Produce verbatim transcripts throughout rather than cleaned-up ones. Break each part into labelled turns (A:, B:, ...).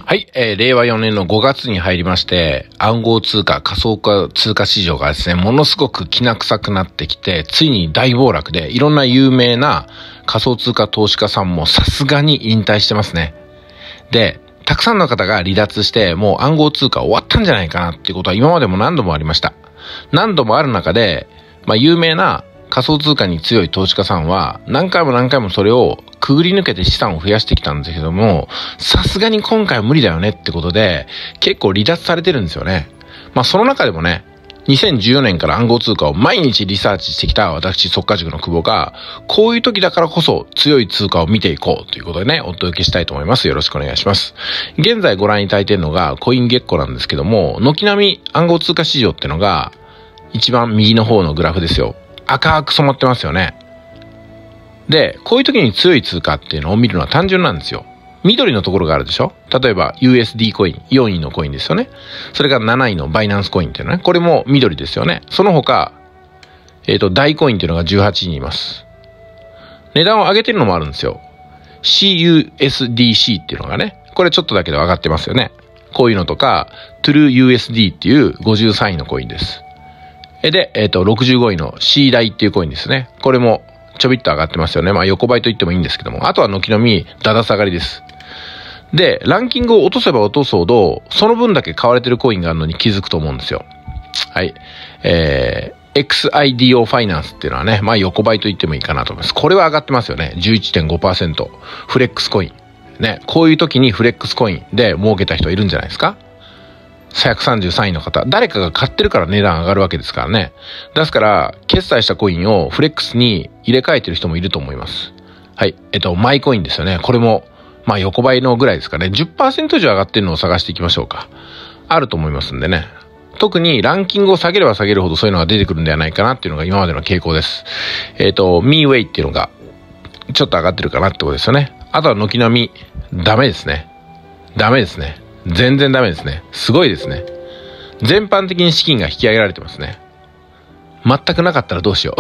A: はい、えー、れいわよねんのごがつに入りまして、暗号通貨、仮想化通貨市場がですね、ものすごくきな臭くなってきて、ついに大暴落で、いろんな有名な仮想通貨投資家さんもさすがに引退してますね。で、たくさんの方が離脱して、もう暗号通貨終わったんじゃないかなっていうことは今までも何度もありました。何度もある中で、まあ有名な仮想通貨に強い投資家さんは何回も何回もそれをくぐり抜けて資産を増やしてきたんですけども、さすがに今回は無理だよねってことで結構離脱されてるんですよね。まあその中でもね、にせんじゅうよねんから暗号通貨を毎日リサーチしてきた私速稼塾の久保が、こういう時だからこそ強い通貨を見ていこうということでね、お届けしたいと思います。よろしくお願いします。現在ご覧いただいているのがコインゲッコなんですけども、軒並み暗号通貨市場ってのが一番右の方のグラフですよ。赤く染まってますよね。で、こういう時に強い通貨っていうのを見るのは単純なんですよ。緑のところがあるでしょ。例えば ユーエスディー コイン、よんいのコインですよね。それからなないのバイナンスコインっていうのはね、これも緑ですよね。その他、えっと、大コインっていうのがじゅうはちいにいます。値段を上げてるのもあるんですよ。シーユーエスディーシー っていうのがね、これちょっとだけで上がってますよね。こういうのとか、トゥルーユーエスディー っていうごじゅうさんいのコインです。で、えっと、ろくじゅうごいの C 大っていうコインですね。これもちょびっと上がってますよね。まあ横ばいと言ってもいいんですけども、あとは軒並みだだ下がりです。で、ランキングを落とせば落とすほど、その分だけ買われてるコインがあるのに気づくと思うんですよ。はい。えー、エックスアイディーオー ファイナンスっていうのはね、まあ横ばいと言ってもいいかなと思います。これは上がってますよね。じゅういってんごパーセント。フレックスコイン。ね、こういう時にフレックスコインで儲けた人いるんじゃないですか。ひゃくさんじゅうさんいの方、誰かが買ってるから値段上がるわけですからね。ですから決済したコインをフレックスに入れ替えてる人もいると思います。はい。えっとマイコインですよね。これもまあ横ばいのぐらいですかね。じゅっパーセント 以上上がってるのを探していきましょうか。あると思いますんでね。特にランキングを下げれば下げるほどそういうのが出てくるんではないかなっていうのが今までの傾向です。えっとミーウェイっていうのがちょっと上がってるかなってことですよね。あとは軒並みダメですね。ダメですね。全然ダメですね。すごいですね。全般的に資金が引き上げられてますね。全くなかったらどうしよう。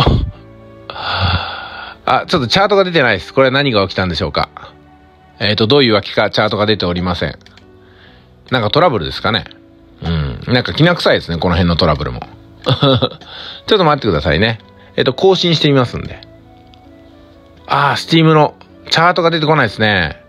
A: あ、ちょっとチャートが出てないです。これは何が起きたんでしょうか。えっと、どういうわけかチャートが出ておりません。なんかトラブルですかね。うん。なんかきな臭いですね、この辺のトラブルも。ちょっと待ってくださいね。えっと、更新してみますんで。あー、スティームのチャートが出てこないですね。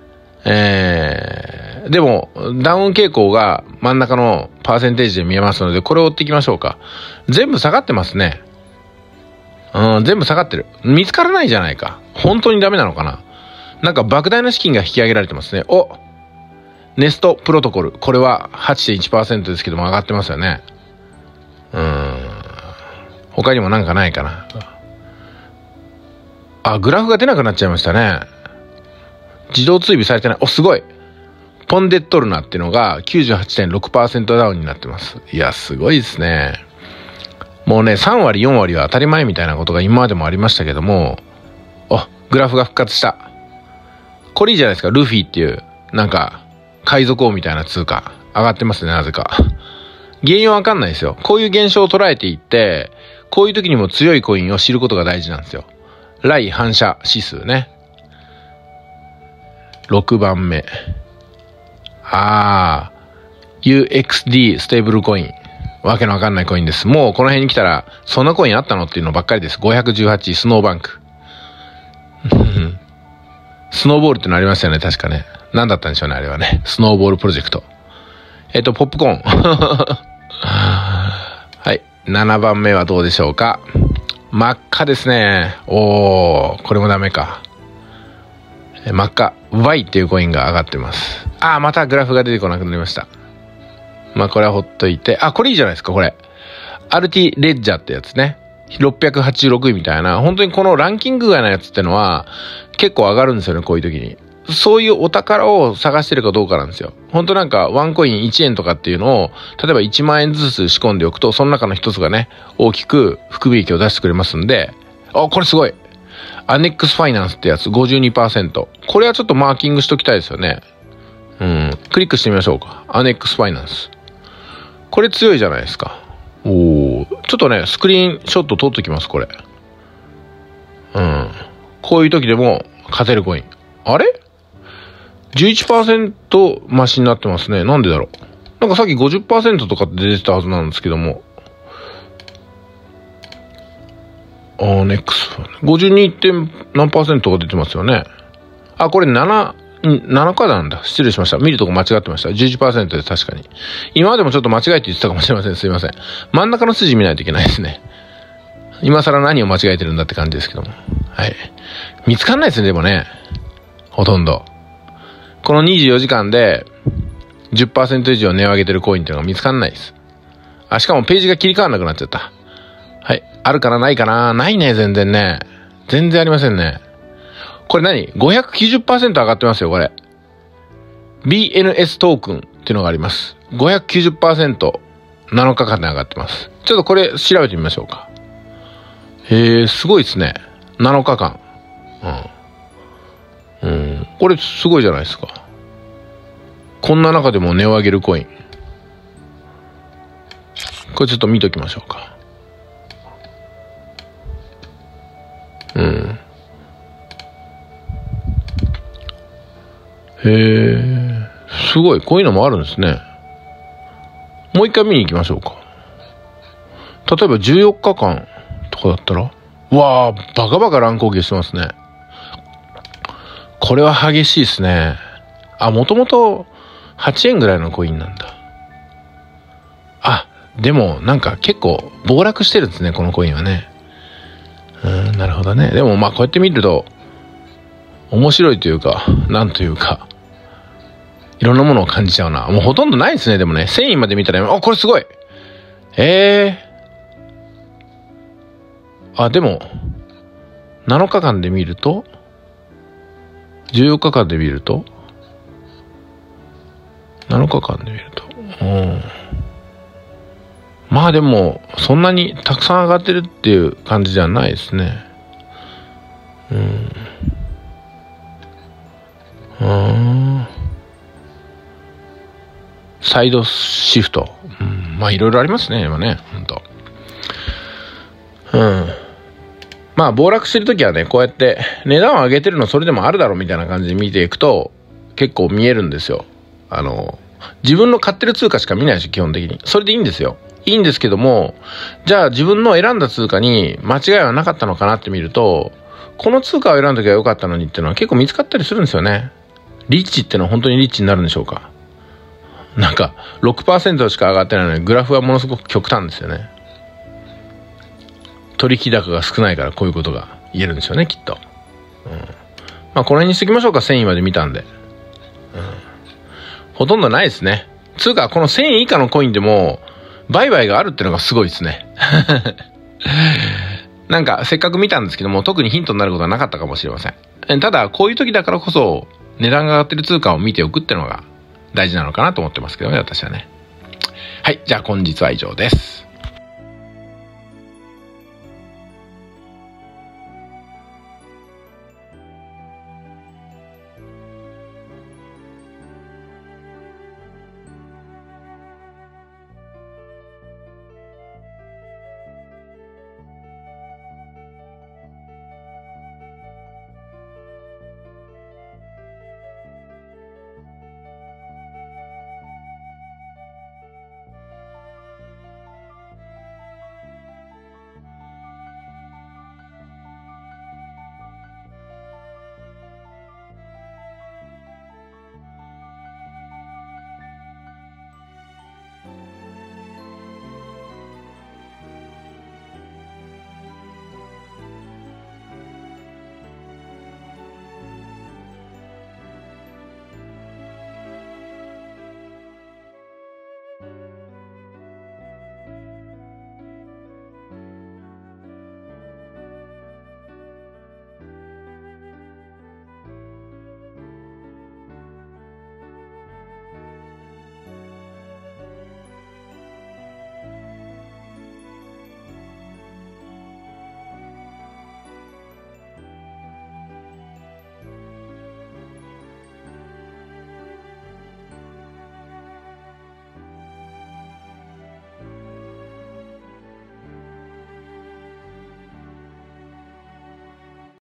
A: えー、でも、ダウン傾向が真ん中のパーセンテージで見えますので、これを追っていきましょうか。全部下がってますね。うん、全部下がってる。見つからないじゃないか。本当にダメなのかな。なんか莫大な資金が引き上げられてますね。お、ネストプロトコル。これは はちてんいちパーセント ですけども上がってますよね。うーん。他にもなんかないかな。あ、グラフが出なくなっちゃいましたね。自動追尾されてない。お、すごい。ポンデットルナっていうのが きゅうじゅうはちてんろくパーセント ダウンになってます。いや、すごいですね。もうね、さんわりよんわりは当たり前みたいなことが今までもありましたけども、あ、グラフが復活した。これいいじゃないですか。ルフィっていう、なんか、海賊王みたいな通貨。上がってますね、なぜか。原因はわかんないですよ。こういう現象を捉えていって、こういう時にも強いコインを知ることが大事なんですよ。来反射指数ね。ろくばんめ。あー、ユーエックスディー ステーブルコイン。わけのわかんないコインです。もうこの辺に来たら、そんなコインあったのっていうのばっかりです。ごひゃくじゅうはちスノーバンク。スノーボールってのありましたよね、確かね。何だったんでしょうね、あれはね。スノーボールプロジェクト。えっと、ポップコーン。はい。ななばんめはどうでしょうか。真っ赤ですね。おー、これもダメか。真っ赤。ワイ っていうコインが上がってます。あー、またグラフが出てこなくなりました。まあ、これはほっといて。あ、これいいじゃないですか、これ。アールティー レッジャーってやつね。ろっぴゃくはちじゅうろくいみたいな。本当にこのランキング外のやつってのは結構上がるんですよね、こういう時に。そういうお宝を探してるかどうかなんですよ。本当なんかワンコインいちえんとかっていうのを、例えばいちまんえんずつ仕込んでおくと、その中の一つがね、大きく福利益を出してくれますんで、あ、これすごい。アネックスファイナンスってやつ ごじゅうにパーセント。これはちょっとマーキングしときたいですよね。うん。クリックしてみましょうか。アネックスファイナンス。これ強いじゃないですか。おー。ちょっとね、スクリーンショット撮っときます、これ。うん。こういう時でも勝てるコイン。あれじゅういちパーセント 増しになってますね。なんでだろう。なんかさっき ごじゅっパーセント とかって出てたはずなんですけども。あー、ネックス。ごじゅうに. 点何パーセントが出てますよね。あ、これなな、ななかなんだ。失礼しました。見るとこ間違ってました。じゅういちパーセント です。確かに。今までもちょっと間違えて言ってたかもしれません。すいません。真ん中の筋見ないといけないですね。今更何を間違えてるんだって感じですけども。はい。見つかんないですね、でもね。ほとんど。このにじゅうよじかんで じゅっパーセント 以上値を上げてるコインっていうのが見つかんないです。あ、しかもページが切り替わらなくなっちゃった。はい。あるかなないかなないね、全然ね。全然ありませんね。これ何 ?ごひゃくきゅうじゅっパーセント 上がってますよ、これ。ビーエヌエス トークンっていうのがあります。ごひゃくきゅうじゅっパーセント、なのかかんで上がってます。ちょっとこれ調べてみましょうか。へえ、すごいですね。なのかかん。うん。うん。これすごいじゃないですか。こんな中でも値を上げるコイン。これちょっと見ときましょうか。うん。へえ、すごい。こういうのもあるんですね。もう一回見に行きましょうか。例えばじゅうよっかかんとかだったら、わあ、バカバカ乱高下してますね。これは激しいですね。あ、もともとはちえんぐらいのコインなんだ。あ、でもなんか結構暴落してるんですね、このコインはね。うん、なるほどね。でもまあこうやって見ると面白いというか、なんというか、いろんなものを感じちゃうな。もうほとんどないですね、でもね。せんいまで見たら、あ、これすごい。ええー。あ、でも、なのかかんで見ると、じゅうよっかかんで見ると、なのかかんで見ると、うん。まあでも、そんなにたくさん上がってるっていう感じじゃないですね。うん。うん。サイドシフト。うん、まあいろいろありますね、今ね。ほんと。うん。まあ暴落してるときはね、こうやって値段を上げてるのそれでもあるだろうみたいな感じで見ていくと結構見えるんですよ。あの、自分の買ってる通貨しか見ないし、基本的に。それでいいんですよ。いいんですけども、じゃあ自分の選んだ通貨に間違いはなかったのかなって見ると、この通貨を選んだ時は良かったのにっていうのは結構見つかったりするんですよね。リッチってのは本当にリッチになるんでしょうか。なんか ろくパーセント しか上がってないのにグラフはものすごく極端ですよね。取引高が少ないからこういうことが言えるんですよね、きっと。うん、まあこの辺にしときましょうか。せんいまで見たんで、うん、ほとんどないですね。つうかこのせんい以下のコインでも売買があるっていうのがすごいですね。なんかせっかく見たんですけども、特にヒントになることはなかったかもしれません。ただこういう時だからこそ値段が上がってる通貨を見ておくっていうのが大事なのかなと思ってますけどね、私はね。はい、じゃあ本日は以上です。